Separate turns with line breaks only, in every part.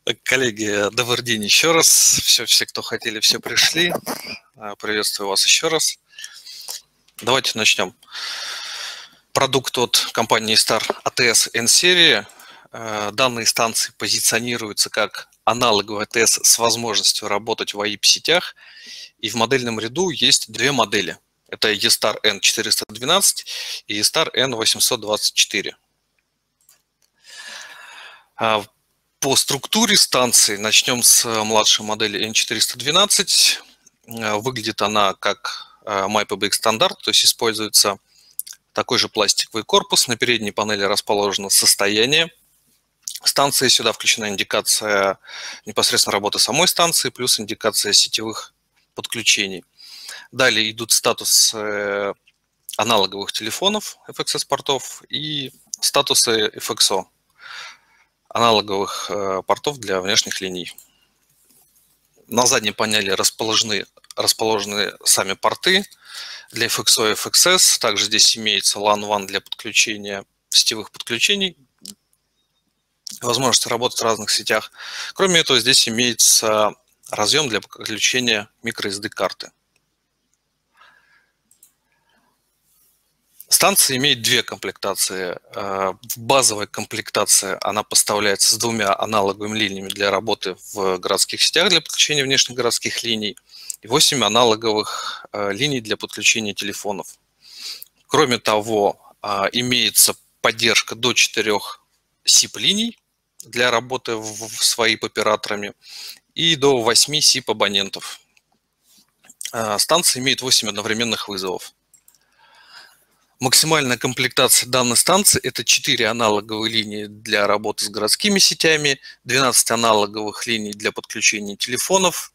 Коллеги, добрый день еще раз. Все, кто хотели, все пришли. Приветствую вас еще раз. Давайте начнем. Продукт от компании Star ATS N-серии. Данные станции позиционируются как аналоговый ATS с возможностью работать в AIP-сетях. И в модельном ряду есть две модели. Это eStar N412 и eStar N824. По структуре станции начнем с младшей модели N412. Выглядит она как MyPBX стандарт, то есть используется такой же пластиковый корпус. На передней панели расположено состояние станции. Сюда включена индикация непосредственно работы самой станции, плюс индикация сетевых подключений. Далее идут статусы аналоговых телефонов FXS-портов и статусы FXO, аналоговых портов для внешних линий. На задней панели расположены сами порты для FXO и FXS. Также здесь имеется LAN WAN для подключения сетевых подключений, возможность работать в разных сетях. Кроме этого, здесь имеется разъем для подключения microSD-карты. Станция имеет две комплектации. В базовой комплектации она поставляется с двумя аналоговыми линиями для работы в городских сетях для подключения внешних городских линий и 8 аналоговых линий для подключения телефонов. Кроме того, имеется поддержка до 4 SIP-линий для работы с WAIP-операторами и до 8 SIP-абонентов. Станция имеет 8 одновременных вызовов. Максимальная комплектация данной станции – это 4 аналоговые линии для работы с городскими сетями, 12 аналоговых линий для подключения телефонов.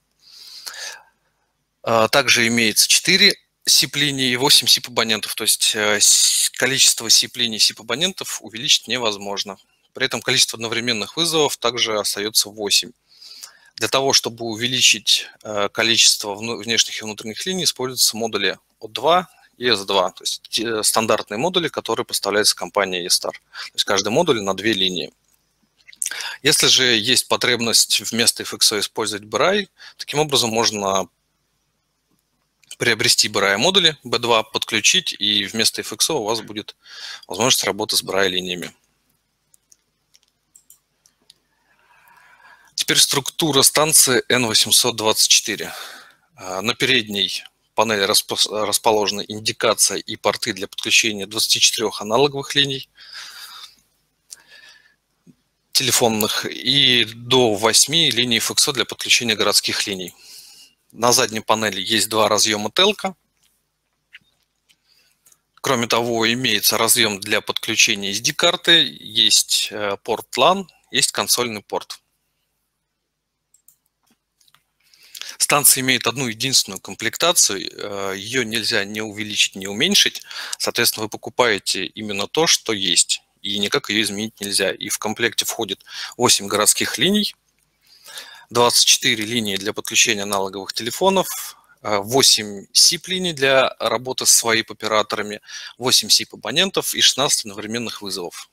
Также имеется 4 SIP-линии и 8 SIP-абонентов, то есть количество SIP-линий и SIP-абонентов увеличить невозможно. При этом количество одновременных вызовов также остается 8. Для того, чтобы увеличить количество внешних и внутренних линий, используются модули O2 и S2, то есть стандартные модули, которые поставляются компанией eStar. То есть каждый модуль на 2 линии. Если же есть потребность вместо FXO использовать BRI, таким образом можно приобрести BRI модули B2, подключить, и вместо FXO у вас будет возможность работы с BRI линиями. Теперь структура станции N824. На передней панели расположены индикация и порты для подключения 24 аналоговых линий телефонных и до 8 линий FXO для подключения городских линий. На задней панели есть 2 разъема Telco. Кроме того, имеется разъем для подключения SD-карты, есть порт LAN, есть консольный порт. Станция имеет одну единственную комплектацию, ее нельзя ни увеличить, ни уменьшить. Соответственно, вы покупаете именно то, что есть, и никак ее изменить нельзя. И в комплекте входит 8 городских линий, 24 линии для подключения аналоговых телефонов, 8 SIP-линий для работы с WAIP-операторами, 8 SIP-абонентов и 16 одновременных вызовов.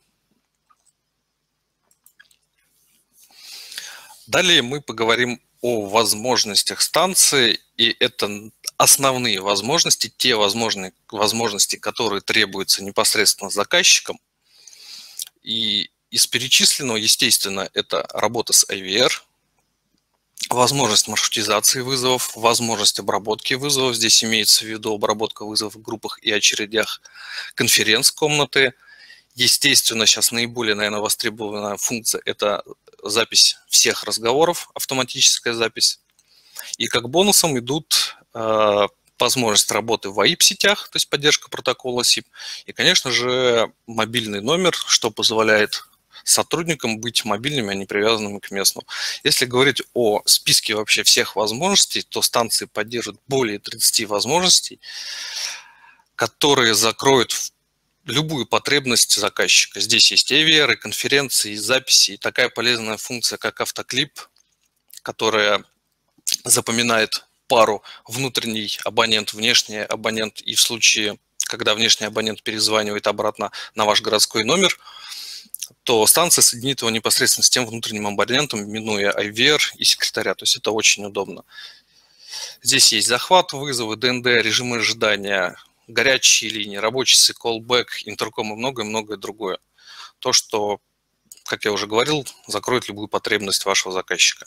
Далее мы поговорим о возможностях станции, и это основные возможности, те возможности, которые требуются непосредственно заказчикам. И из перечисленного, естественно, это работа с IVR, возможность маршрутизации вызовов, возможность обработки вызовов. Здесь имеется в виду обработка вызовов в группах и очередях, конференц-комнаты. Естественно, сейчас наиболее, наверное, востребованная функция – это запись всех разговоров, автоматическая запись. И как бонусом идут возможность работы в AIP-сетях, то есть поддержка протокола SIP, и, конечно же, мобильный номер, что позволяет сотрудникам быть мобильными, а не привязанными к месту. Если говорить о списке вообще всех возможностей, то станции поддерживают более 30 возможностей, которые закроют любую потребность заказчика. Здесь есть и IVR, и конференции, и записи, и такая полезная функция, как автоклип, которая запоминает пару внутренний абонент, внешний абонент, и в случае, когда внешний абонент перезванивает обратно на ваш городской номер, то станция соединит его непосредственно с тем внутренним абонентом, минуя IVR и секретаря. То есть это очень удобно. Здесь есть захват, вызовы, ДНД, режимы ожидания, горячие линии, рабочий callback, интерком и многое-многое другое. То, что, как я уже говорил, закроет любую потребность вашего заказчика.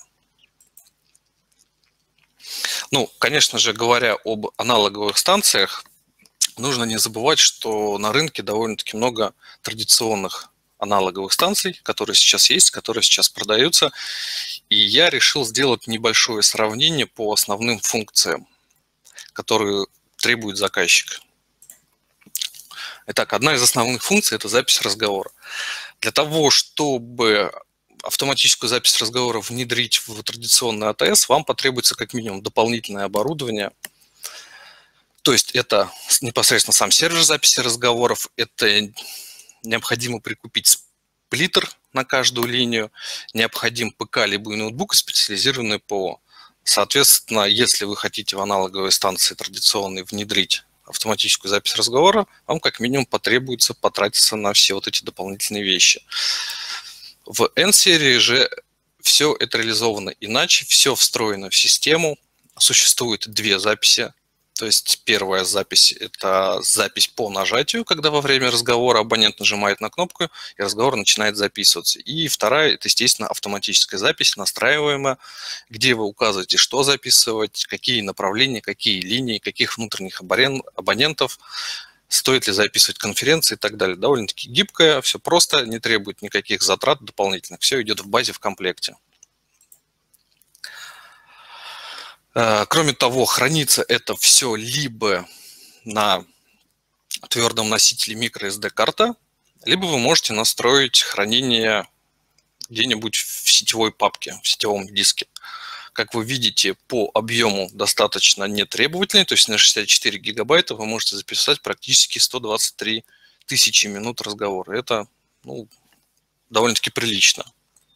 Ну, конечно же, говоря об аналоговых станциях, нужно не забывать, что на рынке довольно-таки много традиционных аналоговых станций, которые сейчас есть, которые сейчас продаются. И я решил сделать небольшое сравнение по основным функциям, которые требует заказчик. Итак, одна из основных функций – это запись разговора. Для того, чтобы автоматическую запись разговора внедрить в традиционный АТС, вам потребуется как минимум дополнительное оборудование. То есть это непосредственно сам сервер записи разговоров, это необходимо прикупить сплиттер на каждую линию, необходим ПК либо ноутбук, специализированный ПО. Соответственно, если вы хотите в аналоговой станции традиционной внедрить автоматическую запись разговора, вам как минимум потребуется потратиться на все вот эти дополнительные вещи. В N-серии же все это реализовано иначе, все встроено в систему. Существует две записи. То есть первая запись – это запись по нажатию, когда во время разговора абонент нажимает на кнопку, и разговор начинает записываться. И вторая – это, естественно, автоматическая запись, настраиваемая, где вы указываете, что записывать, какие направления, какие линии, каких внутренних абонентов, стоит ли записывать конференции и так далее. Довольно-таки гибкая, все просто, не требует никаких затрат дополнительных, все идет в базе в комплекте. Кроме того, хранится это все либо на твердом носителе microSD-карта, либо вы можете настроить хранение где-нибудь в сетевой папке, в сетевом диске. Как вы видите, по объему достаточно нетребовательный, то есть на 64 гигабайта вы можете записать практически 123 тысячи минут разговора. Это довольно-таки прилично.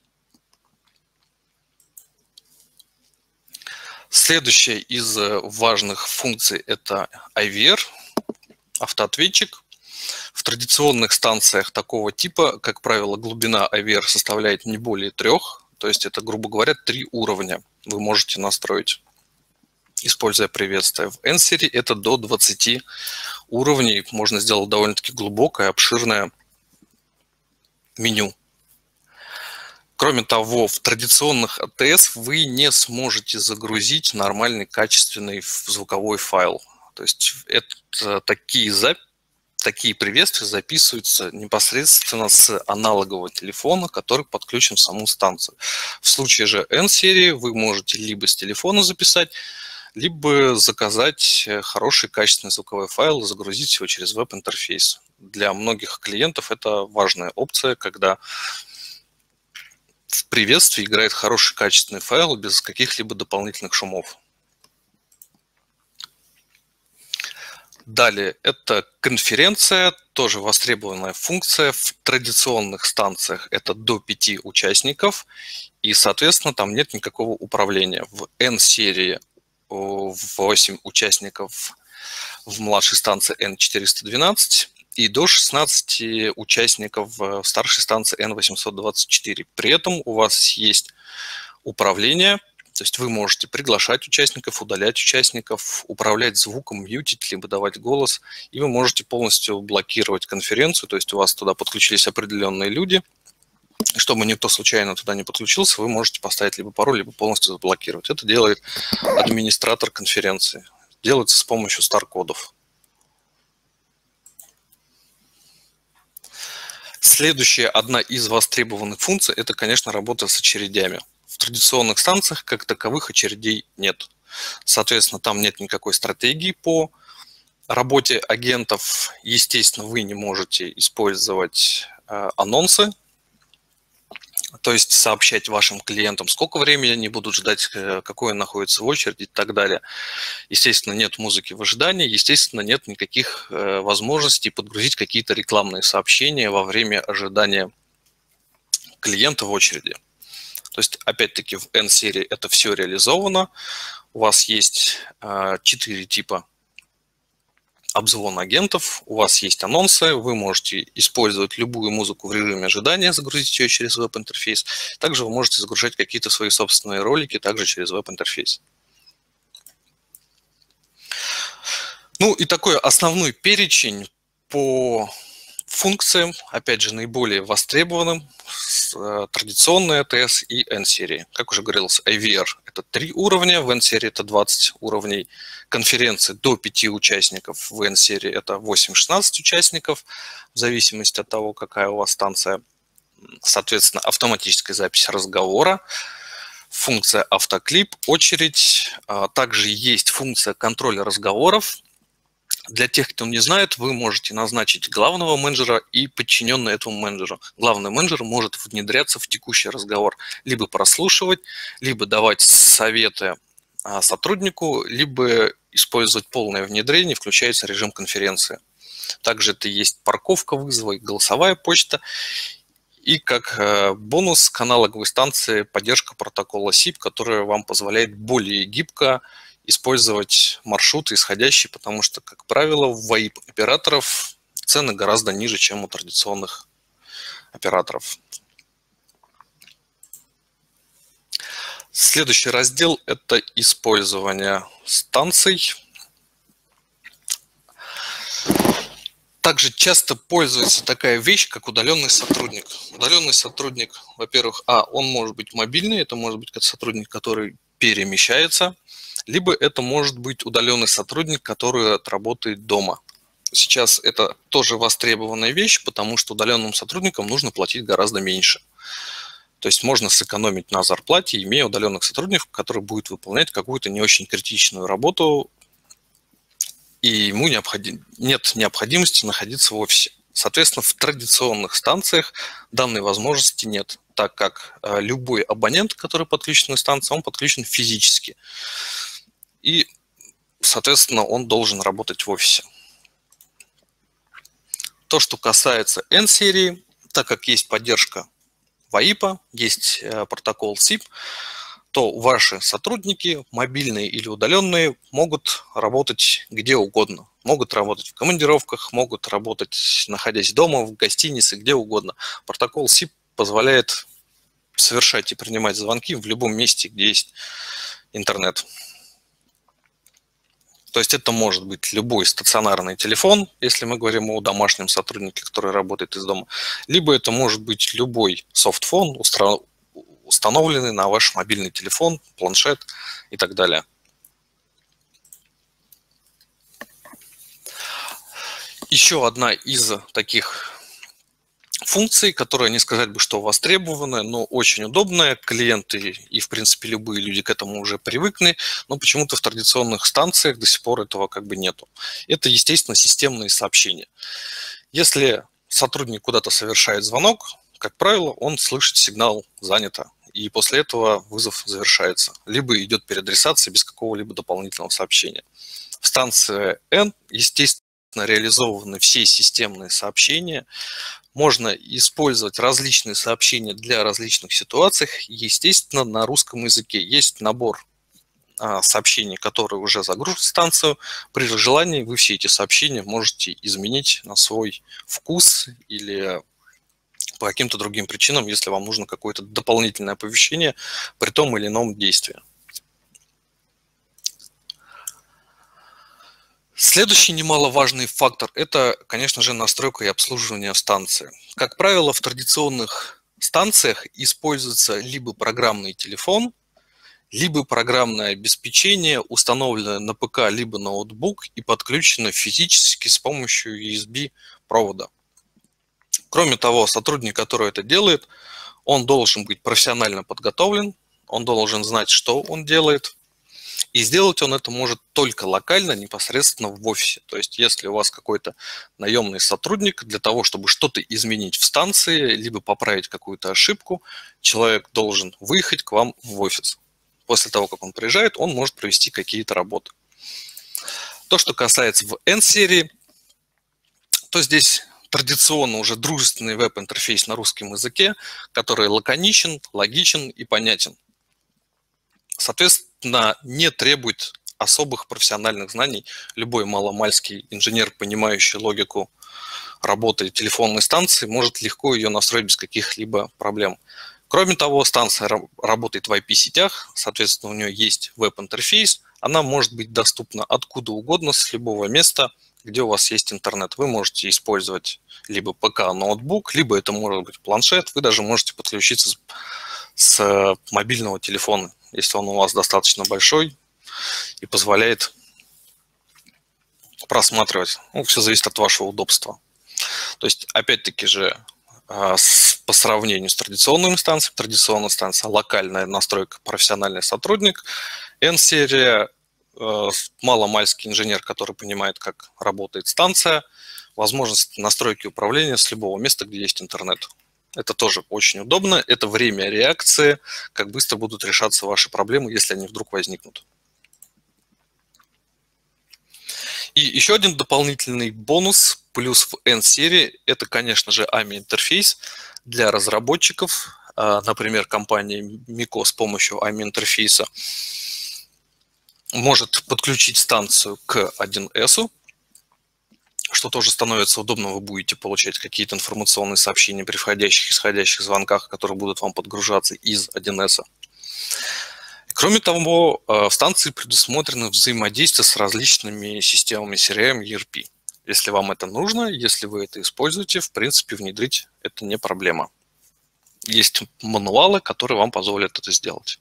Следующая из важных функций – это IVR, автоответчик. В традиционных станциях такого типа, как правило, глубина IVR составляет не более 3, то есть это, грубо говоря, 3 уровня вы можете настроить, используя приветствие. В N-серии это до 20 уровней, можно сделать довольно-таки глубокое, обширное меню. Кроме того, в традиционных АТС вы не сможете загрузить нормальный качественный звуковой файл. То есть это такие приветствия записываются непосредственно с аналогового телефона, который подключен в саму станцию. В случае же N-серии вы можете либо с телефона записать, либо заказать хороший качественный звуковой файл и загрузить его через веб-интерфейс. Для многих клиентов это важная опция, когда в приветствии играет хороший качественный файл без каких-либо дополнительных шумов. Далее, это конференция, тоже востребованная функция. В традиционных станциях это до 5 участников, и, соответственно, там нет никакого управления. В N-серии 8 участников, в младшей станции N412, и до 16 участников в старшей станции N824. При этом у вас есть управление, то есть вы можете приглашать участников, удалять участников, управлять звуком, мьютить, либо давать голос, и вы можете полностью блокировать конференцию, то есть у вас туда подключились определенные люди. Чтобы никто случайно туда не подключился, вы можете поставить либо пароль, либо полностью заблокировать. Это делает администратор конференции. Делается с помощью стар-кодов. Следующая, одна из востребованных функций, это, конечно, работа с очередями. В традиционных станциях как таковых очередей нет. Соответственно, там нет никакой стратегии по работе агентов. Естественно, вы не можете использовать анонсы, то есть сообщать вашим клиентам, сколько времени они будут ждать, какой он находится в очереди и так далее. Естественно, нет музыки в ожидании, естественно, нет никаких возможностей подгрузить какие-то рекламные сообщения во время ожидания клиента в очереди. То есть, опять-таки, в N-серии это все реализовано. У вас есть 4 типа обзвон агентов, у вас есть анонсы, вы можете использовать любую музыку в режиме ожидания, загрузить ее через веб-интерфейс. Также вы можете загружать какие-то свои собственные ролики также через веб-интерфейс. Ну и такой основной перечень по функциям, опять же, наиболее востребованным, традиционная ETS и N-серии. Как уже говорилось, IVR – это 3 уровня, в N-серии это 20 уровней. Конференции до 5 участников, в N-серии это 8-16 участников, в зависимости от того, какая у вас станция. Соответственно, автоматическая запись разговора, функция автоклип, очередь. Также есть функция контроля разговоров. Для тех, кто не знает, вы можете назначить главного менеджера и подчиненного этому менеджеру. Главный менеджер может внедряться в текущий разговор, либо прослушивать, либо давать советы сотруднику, либо использовать полное внедрение, включается режим конференции. Также это есть парковка вызова и голосовая почта. И как бонус к аналоговой станции поддержка протокола SIP, которая вам позволяет более гибко использовать маршруты исходящие, потому что, как правило, у VoIP-операторов цены гораздо ниже, чем у традиционных операторов. Следующий раздел – это использование станций. Также часто пользуется такая вещь, как удаленный сотрудник. Удаленный сотрудник, во-первых, он может быть мобильный, это может быть сотрудник, который перемещается, либо это может быть удаленный сотрудник, который отработает дома. Сейчас это тоже востребованная вещь, потому что удаленным сотрудникам нужно платить гораздо меньше. То есть можно сэкономить на зарплате, имея удаленных сотрудников, которые будут выполнять какую-то не очень критичную работу, и ему нет необходимости находиться в офисе. Соответственно, в традиционных станциях данной возможности нет, так как любой абонент, который подключен к станции, он подключен физически. И, соответственно, он должен работать в офисе. То, что касается N-серии, так как есть поддержка VoIP, есть протокол SIP, то ваши сотрудники, мобильные или удаленные, могут работать где угодно. Могут работать в командировках, могут работать, находясь дома, в гостинице, где угодно. Протокол SIP позволяет совершать и принимать звонки в любом месте, где есть интернет. То есть это может быть любой стационарный телефон, если мы говорим о домашнем сотруднике, который работает из дома, либо это может быть любой софтфон, установленный на ваш мобильный телефон, планшет и так далее. Еще одна из таких функций, которая, не сказать бы, что востребованная, но очень удобная. Клиенты и, в принципе, любые люди к этому уже привыкли, но почему-то в традиционных станциях до сих пор этого как бы нету. Это, естественно, системные сообщения. Если сотрудник куда-то совершает звонок, как правило, он слышит сигнал «занято», и после этого вызов завершается. Либо идет переадресация без какого-либо дополнительного сообщения. В станции N, естественно, реализованы все системные сообщения. Можно использовать различные сообщения для различных ситуаций. Естественно, на русском языке есть набор сообщений, которые уже загружены в станцию. При желании вы все эти сообщения можете изменить на свой вкус или по каким-то другим причинам, если вам нужно какое-то дополнительное оповещение при том или ином действии. Следующий немаловажный фактор – это, конечно же, настройка и обслуживание станции. Как правило, в традиционных станциях используется либо программный телефон, либо программное обеспечение, установленное на ПК либо ноутбук и подключено физически с помощью USB-провода. Кроме того, сотрудник, который это делает, он должен быть профессионально подготовлен, он должен знать, что он делает. И сделать он это может только локально, непосредственно в офисе. То есть, если у вас какой-то наемный сотрудник, для того, чтобы что-то изменить в станции, либо поправить какую-то ошибку, человек должен выехать к вам в офис. После того, как он приезжает, он может провести какие-то работы. То, что касается в N-серии, то здесь традиционно уже дружественный веб-интерфейс на русском языке, который лаконичен, логичен и понятен. Соответственно, не требует особых профессиональных знаний. Любой маломальский инженер, понимающий логику работы телефонной станции, может легко ее настроить без каких-либо проблем. Кроме того, станция работает в IP-сетях, соответственно, у нее есть веб-интерфейс, она может быть доступна откуда угодно, с любого места, где у вас есть интернет. Вы можете использовать либо ПК, ноутбук, либо это может быть планшет, вы даже можете подключиться с мобильного телефона, если он у вас достаточно большой и позволяет просматривать. Ну, все зависит от вашего удобства. То есть, опять-таки же, по сравнению с традиционными станциями, традиционная станция, локальная настройка, профессиональный сотрудник, N-серия, маломальский инженер, который понимает, как работает станция, возможность настройки управления с любого места, где есть интернет. Это тоже очень удобно, это время реакции, как быстро будут решаться ваши проблемы, если они вдруг возникнут. И еще один дополнительный бонус, плюс в N-серии, это, конечно же, AMI-интерфейс для разработчиков. Например, компания Miko с помощью AMI-интерфейса может подключить станцию к 1С, что тоже становится удобно. Вы будете получать какие-то информационные сообщения при входящих и исходящих звонках, которые будут вам подгружаться из 1С. Кроме того, в станции предусмотрено взаимодействие с различными системами CRM и ERP. Если вам это нужно, если вы это используете, в принципе, внедрить это не проблема. Есть мануалы, которые вам позволят это сделать.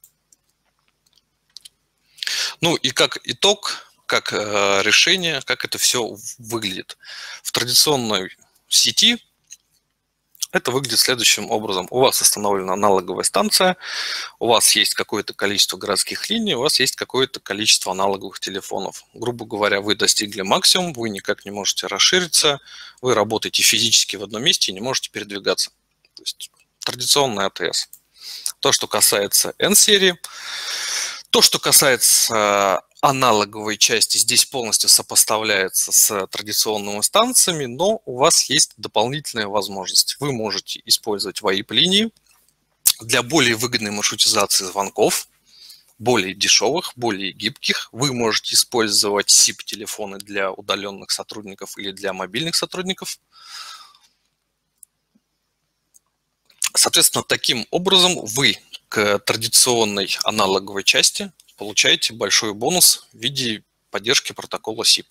Ну и как итог, как решение, как это все выглядит. В традиционной сети это выглядит следующим образом. У вас установлена аналоговая станция, у вас есть какое-то количество городских линий, у вас есть какое-то количество аналоговых телефонов. Грубо говоря, вы достигли максимум, вы никак не можете расшириться, вы работаете физически в одном месте и не можете передвигаться. То есть традиционная АТС. То, что касается N-серии, то, что касается аналоговой части, здесь полностью сопоставляется с традиционными станциями, но у вас есть дополнительная возможность. Вы можете использовать VoIP-линии для более выгодной маршрутизации звонков, более дешевых, более гибких. Вы можете использовать SIP-телефоны для удаленных сотрудников или для мобильных сотрудников. Соответственно, таким образом вы к традиционной аналоговой части получаете большой бонус в виде поддержки протокола SIP.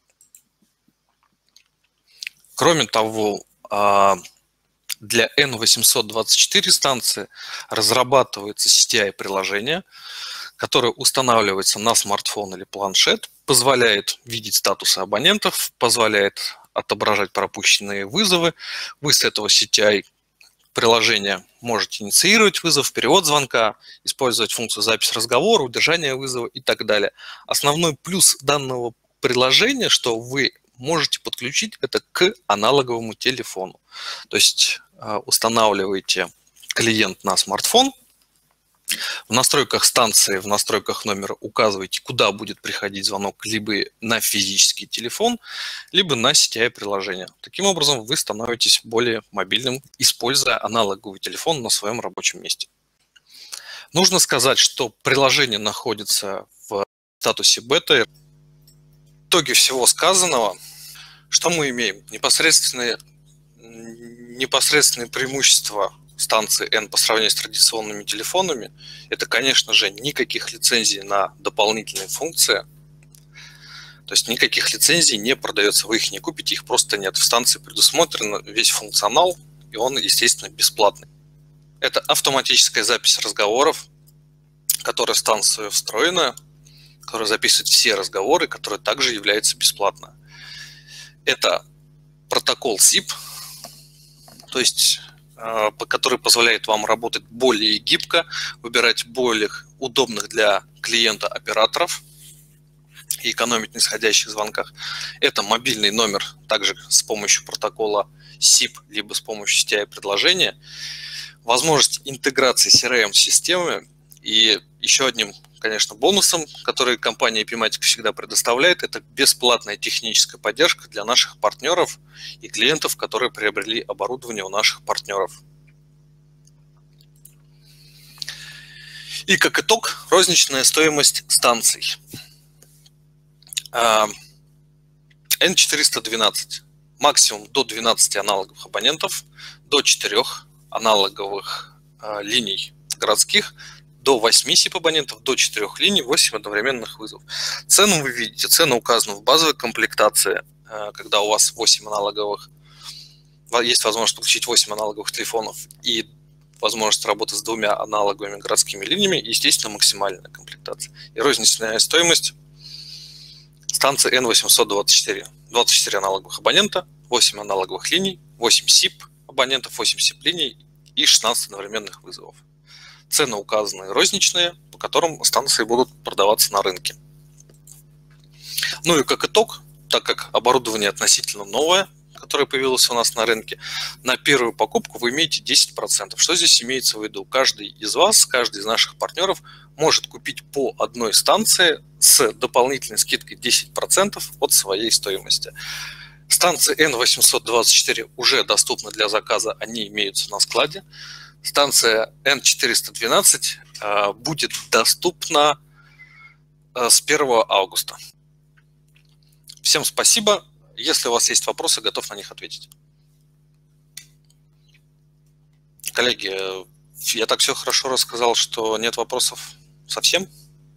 Кроме того, для N824 станции разрабатывается CTI-приложение, которое устанавливается на смартфон или планшет, позволяет видеть статусы абонентов, позволяет отображать пропущенные вызовы. Вы с этого CTI приложения можете инициировать вызов, перевод звонка, использовать функцию запись разговора, удержание вызова и так далее. Основной плюс данного приложения, что вы можете подключить это к аналоговому телефону. То есть устанавливаете клиент на смартфон, в настройках станции, в настройках номера указываете, куда будет приходить звонок, либо на физический телефон, либо на CTI-приложение. Таким образом, вы становитесь более мобильным, используя аналоговый телефон на своем рабочем месте. Нужно сказать, что приложение находится в статусе бета. В итоге всего сказанного, что мы имеем? Непосредственные преимущества станции N по сравнению с традиционными телефонами, это, конечно же, никаких лицензий на дополнительные функции. То есть никаких лицензий не продается, вы их не купите, их просто нет. В станции предусмотрен весь функционал, и он, естественно, бесплатный. Это автоматическая запись разговоров, которая в станцию встроена, которая записывает все разговоры, которая также является бесплатной. Это протокол SIP, то есть который позволяет вам работать более гибко, выбирать более удобных для клиента операторов и экономить на исходящих звонках. Это мобильный номер, также с помощью протокола SIP, либо с помощью CTI-предложения. Возможность интеграции CRM-системы и еще одним, конечно, бонусом, который компания Epimatic всегда предоставляет, это бесплатная техническая поддержка для наших партнеров и клиентов, которые приобрели оборудование у наших партнеров. И как итог, розничная стоимость станций. N412. Максимум до 12 аналоговых абонентов, до 4 аналоговых линий городских, до 8 SIP-абонентов, до 4 линий, 8 одновременных вызовов. Цену вы видите. Цена указана в базовой комплектации, когда у вас 8 аналоговых, есть возможность подключить 8 аналоговых телефонов и возможность работы с 2 аналоговыми городскими линиями, и, естественно, максимальная комплектация. И розничная стоимость станции N824. 24 аналоговых абонента, 8 аналоговых линий, 8 SIP абонентов, 8 SIP линий и 16 одновременных вызовов. Цены указаны розничные, по которым станции будут продаваться на рынке. Ну и как итог, так как оборудование относительно новое, которое появилось у нас на рынке, на первую покупку вы имеете 10%. Что здесь имеется в виду? Каждый из вас, каждый из наших партнеров может купить по одной станции с дополнительной скидкой 10% от своей стоимости. Станции N824 уже доступны для заказа, они имеются на складе. Станция N412 будет доступна с 1 августа. Всем спасибо. Если у вас есть вопросы, готов на них ответить. Коллеги, я так все хорошо рассказал, что нет вопросов совсем.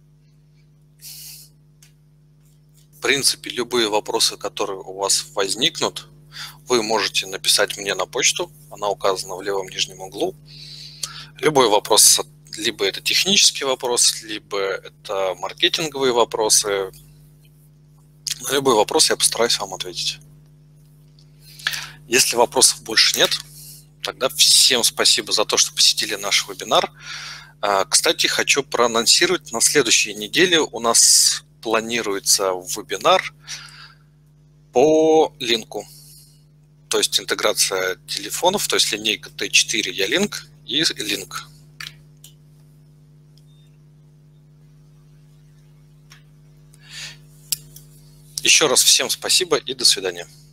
В принципе, любые вопросы, которые у вас возникнут, вы можете написать мне на почту. Она указана в левом нижнем углу. Любой вопрос, либо это технический вопрос, либо это маркетинговые вопросы. На любой вопрос я постараюсь вам ответить. Если вопросов больше нет, тогда всем спасибо за то, что посетили наш вебинар. Кстати, хочу проанонсировать, на следующей неделе у нас планируется вебинар по линку. То есть интеграция телефонов, то есть линейка T4 Ялink и Link. Еще раз всем спасибо и до свидания.